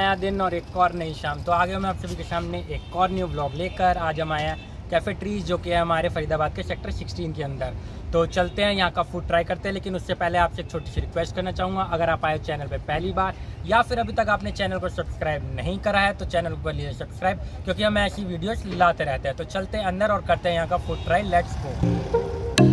नया दिन और एक और नई शाम। तो आ गए मैं आप सभी के सामने एक और न्यू ब्लॉग लेकर। आज हम आए हैं कैफेट्रीज, जो कि है हमारे फरीदाबाद के सेक्टर 16 के अंदर। तो चलते हैं, यहाँ का फूड ट्राई करते हैं। लेकिन उससे पहले आपसे एक छोटी सी रिक्वेस्ट करना चाहूँगा, अगर आप आए चैनल पर पहली बार या फिर अभी तक आपने चैनल को सब्सक्राइब नहीं करा है तो चैनल को कर लीजिए सब्सक्राइब, क्योंकि हम ऐसी वीडियोस लाते रहते हैं। तो चलते हैं अंदर और करते हैं यहाँ का फूड ट्राई। Let's go.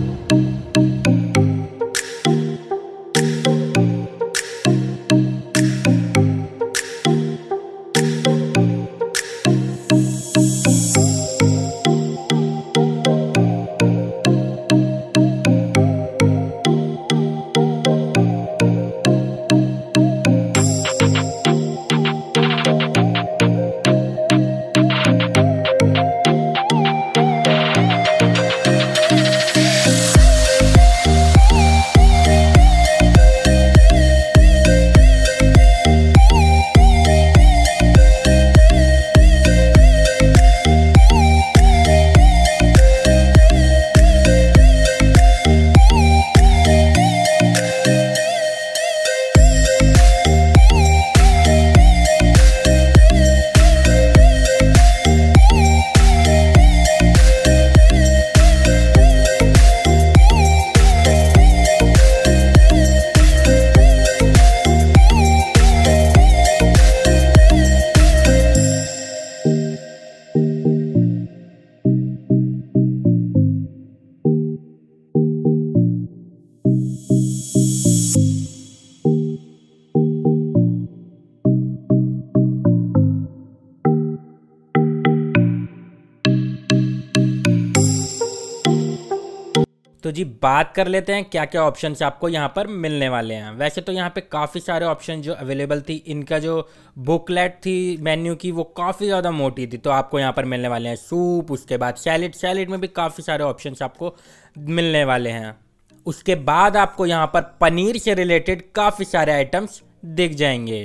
तो जी बात कर लेते हैं क्या क्या ऑप्शंस आपको यहाँ पर मिलने वाले हैं। वैसे तो यहाँ पे काफ़ी सारे ऑप्शन जो अवेलेबल थी, इनका जो बुकलेट थी मेन्यू की वो काफ़ी ज़्यादा मोटी थी। तो आपको यहाँ पर मिलने वाले हैं सूप, उसके बाद सैलेड में भी काफ़ी सारे ऑप्शंस आपको मिलने वाले हैं। उसके बाद आपको यहाँ पर पनीर से रिलेटेड काफ़ी सारे आइटम्स दिख जाएंगे।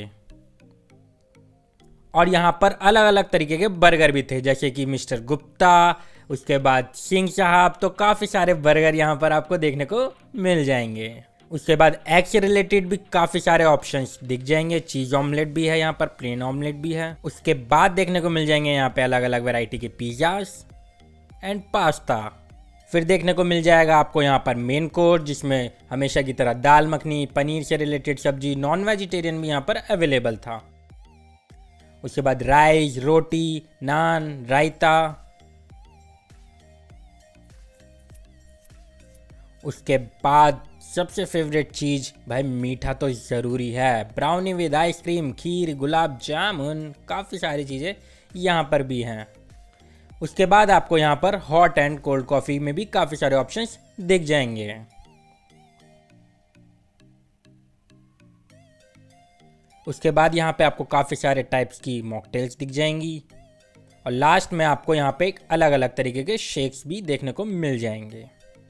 और यहाँ पर अलग अलग तरीके के बर्गर भी थे, जैसे कि मिस्टर गुप्ता, उसके बाद सिंह साहब। तो काफ़ी सारे बर्गर यहाँ पर आपको देखने को मिल जाएंगे। उसके बाद एग से रिलेटेड भी काफ़ी सारे ऑप्शंस दिख जाएंगे। चीज़ ऑमलेट भी है यहाँ पर, प्लेन ऑमलेट भी है। उसके बाद देखने को मिल जाएंगे यहाँ पे अलग अलग वैरायटी के पिज़्ज़ास एंड पास्ता। फिर देखने को मिल जाएगा आपको यहाँ पर मेन कोर्स, जिसमें हमेशा की तरह दाल मखनी, पनीर से रिलेटेड सब्जी, नॉन वेजिटेरियन भी यहाँ पर अवेलेबल था। उसके बाद राइस, रोटी, नान, रायता। उसके बाद सबसे फेवरेट चीज़ भाई, मीठा तो ज़रूरी है। ब्राउनी विद आइसक्रीम, खीर, गुलाब जामुन, काफ़ी सारी चीज़ें यहाँ पर भी हैं। उसके बाद आपको यहाँ पर हॉट एंड कोल्ड कॉफ़ी में भी काफ़ी सारे ऑप्शंस दिख जाएंगे। उसके बाद यहाँ पे आपको काफ़ी सारे टाइप्स की मॉकटेल्स दिख जाएंगी। और लास्ट में आपको यहाँ पे एक अलग अलग तरीके के शेक्स भी देखने को मिल जाएंगे।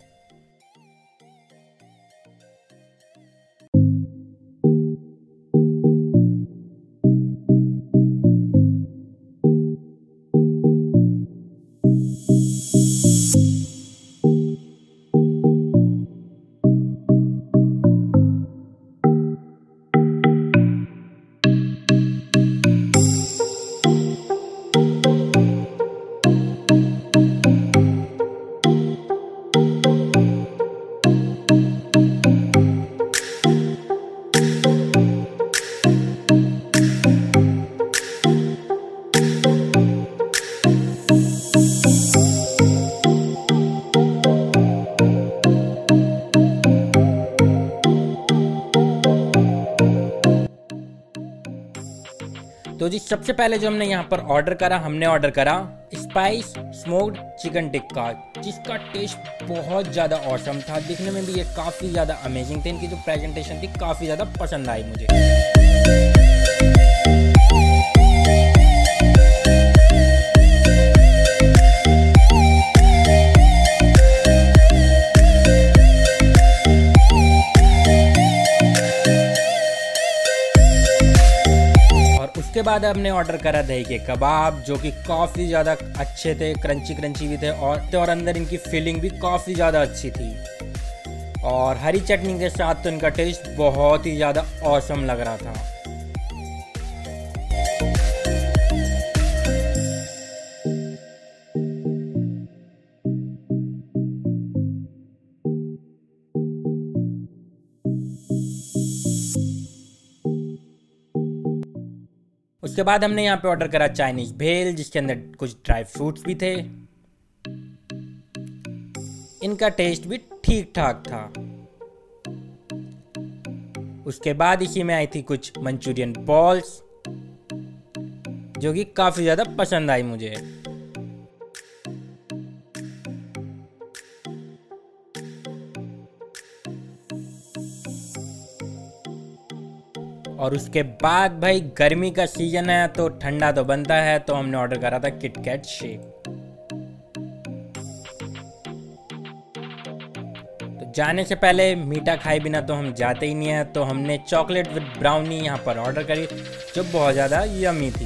तो जी सबसे पहले जो हमने यहाँ पर हमने ऑर्डर करा स्पाइस स्मोक्ड चिकन टिक्का, जिसका टेस्ट बहुत ज़्यादा ऑसम था। दिखने में भी ये काफ़ी ज़्यादा अमेजिंग थे। इनकी जो प्रेजेंटेशन थी काफ़ी ज़्यादा पसंद आई मुझे। उसके बाद हमने ऑर्डर करा दही के कबाब, जो कि काफ़ी ज़्यादा अच्छे थे, क्रंची क्रंची भी थे और अंदर इनकी फीलिंग भी काफ़ी ज़्यादा अच्छी थी। और हरी चटनी के साथ तो इनका टेस्ट बहुत ही ज़्यादा ऑसम लग रहा था। उसके बाद हमने यहाँ पे ऑर्डर करा चाइनीज भेल, जिसके अंदर कुछ ड्राई फ्रूट्स भी थे। इनका टेस्ट भी ठीक ठाक था। उसके बाद इसी में आई थी कुछ मंचूरियन बॉल्स, जो कि काफी ज्यादा पसंद आई मुझे। और उसके बाद भाई गर्मी का सीजन है तो ठंडा तो बनता है, तो हमने ऑर्डर करा था किटकैट शेक। तो जाने से पहले मीठा खाए बिना तो हम जाते ही नहीं है, तो हमने चॉकलेट विद ब्राउनी यहाँ पर ऑर्डर करी, जो बहुत ज़्यादा यमी थी।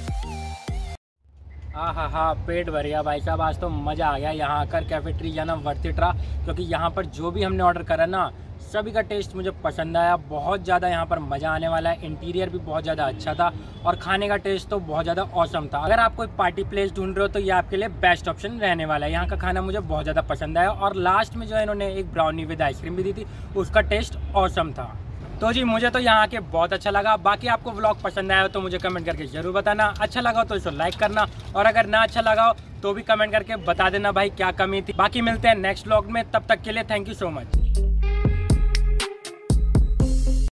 हाँ, पेट भर गया भाई साहब, आज तो मज़ा आ गया यहाँ आकर। कैफेटेरिया जाना वर्थ इट रहा, क्योंकि यहाँ पर जो भी हमने ऑर्डर करा ना, सभी का टेस्ट मुझे पसंद आया। बहुत ज़्यादा यहाँ पर मज़ा आने वाला है। इंटीरियर भी बहुत ज़्यादा अच्छा था और खाने का टेस्ट तो बहुत ज़्यादा ऑसम था। अगर आप कोई पार्टी प्लेस ढूंढ रहे हो तो ये आपके लिए बेस्ट ऑप्शन रहने वाला है। यहाँ का खाना मुझे बहुत ज़्यादा पसंद आया, और लास्ट में जो है इन्होंने एक ब्राउनी विद आइसक्रीम भी दी थी, उसका टेस्ट ऑसम था। तो जी मुझे तो यहाँ के बहुत अच्छा लगा। बाकी आपको व्लॉग पसंद आया हो तो मुझे कमेंट करके ज़रूर बताना। अच्छा लगा हो तो इसे लाइक करना, और अगर ना अच्छा लगा हो तो भी कमेंट करके बता देना भाई क्या कमी थी। बाकी मिलते हैं नेक्स्ट व्लॉग में, तब तक के लिए थैंक यू सो मच।